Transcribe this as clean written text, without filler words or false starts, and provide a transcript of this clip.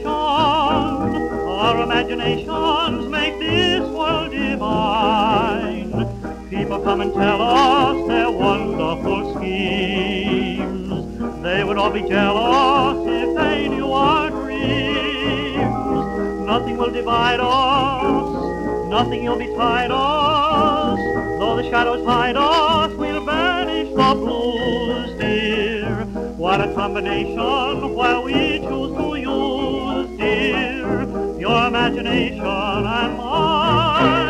Our imaginations make this world divine. People come and tell us their wonderful schemes. They would all be jealous if they knew our dreams. Nothing will divide us, nothing will betide us. Though the shadows hide us, we'll banish the blues, dear. What a combination where we choose to use, dear, your imagination and mine.